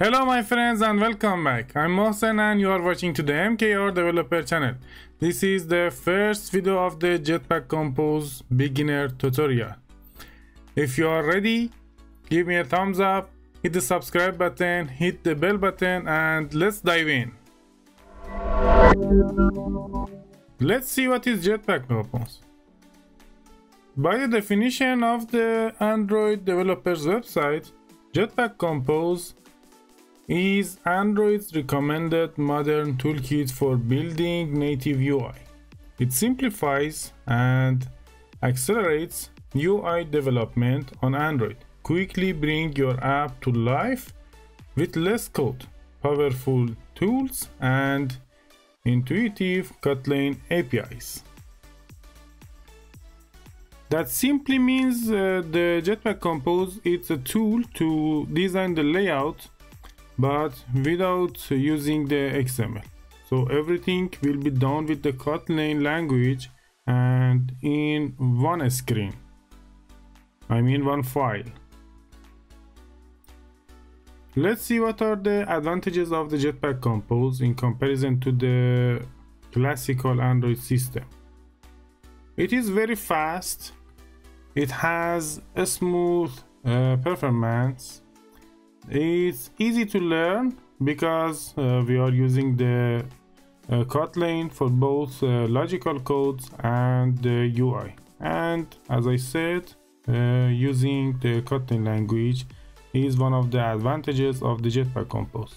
Hello my friends and welcome back. I'm Mohsen and you are watching to the MKR developer channel. This is the first video of the Jetpack Compose beginner tutorial. If you are ready, give me a thumbs up, hit the subscribe button, hit the bell button, and let's dive in. Let's see what is Jetpack Compose. By the definition of the Android developers website, Jetpack Compose is Android's recommended modern toolkit for building native UI. It simplifies and accelerates UI development on Android. Quickly bring your app to life with less code, powerful tools, and intuitive Kotlin APIs. That simply means the Jetpack Compose is a tool to design the layout but without using the XML. So everything will be done with the Kotlin language and in one screen. I mean one file. Let's see what are the advantages of the Jetpack Compose in comparison to the classical Android system. It is very fast. It has a smooth performance. It's easy to learn because we are using the Kotlin for both logical codes and the UI. And as I said, using the Kotlin language is one of the advantages of the Jetpack Compose.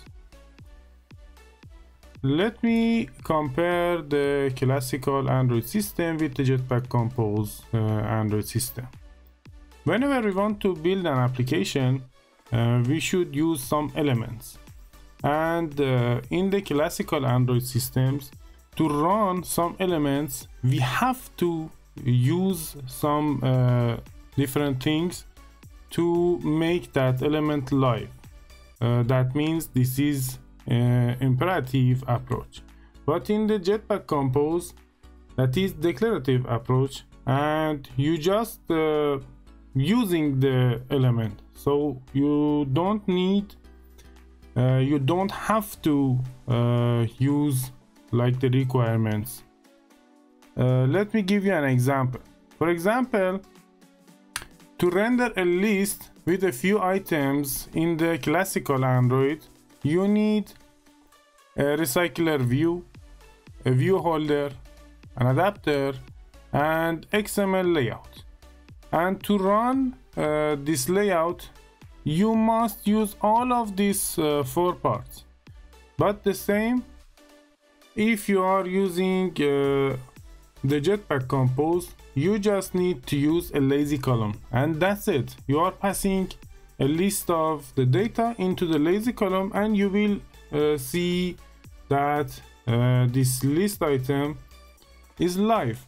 Let me compare the classical Android system with the Jetpack Compose Android system. Whenever we want to build an application, we should use some elements, and in the classical Android systems, to run some elements we have to use some different things to make that element live. That means this is imperative approach, but in the Jetpack Compose, that is declarative approach, and you just using the element, so you don't need you don't have to use like the requirements. Let me give you an example. For example, to render a list with a few items in the classical Android, you need a recycler view, a view holder, an adapter, and XML layout. And to run this layout, you must use all of these 4 parts. But the same if you are using the Jetpack Compose, you just need to use a lazy column, and that's it. You are passing a list of the data into the lazy column, and you will see that this list item is live.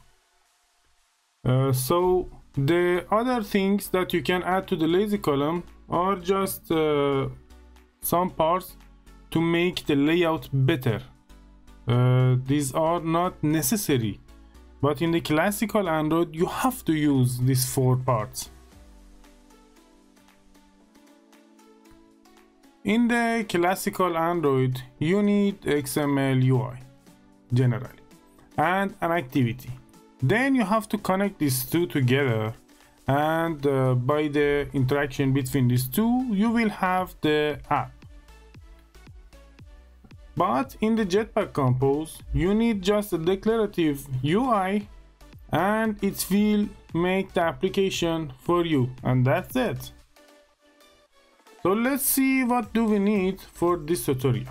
So the other things that you can add to the lazy column are just some parts to make the layout better. These are not necessary, but in the classical Android you have to use these 4 parts. In the classical Android you need XML UI generally and an activity. Then you have to connect these 2 together, and by the interaction between these 2 you will have the app. But in the Jetpack Compose you need just a declarative UI, and it will make the application for you, and that's it. So let's see what do we need for this tutorial.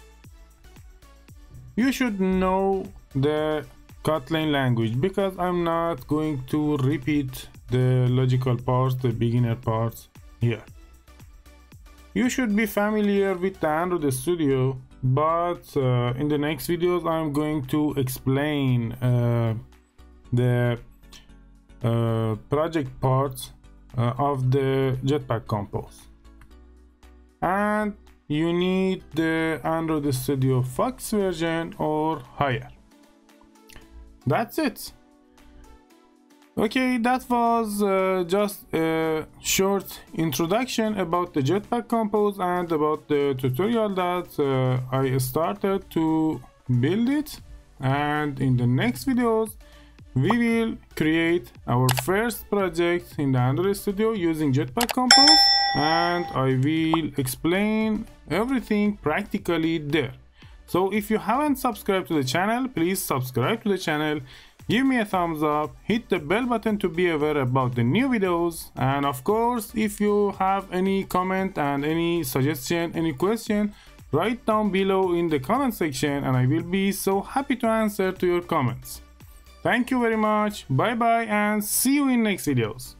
You should know the Kotlin language, because I'm not going to repeat the logical parts, the beginner parts here. You should be familiar with the Android Studio, but in the next videos I'm going to explain the project parts of the Jetpack Compose. And you need the Android Studio Fox version or higher. That's it. Okay, that was just a short introduction about the Jetpack Compose and about the tutorial that I started to build it. And in the next videos, we will create our first project in the Android Studio using Jetpack Compose, and I will explain everything practically there. So if you haven't subscribed to the channel, please subscribe to the channel, give me a thumbs up, hit the bell button to be aware about the new videos, and of course, if you have any comment and any suggestion, any question, write down below in the comment section and I will be so happy to answer to your comments. Thank you very much, bye bye, and see you in next videos.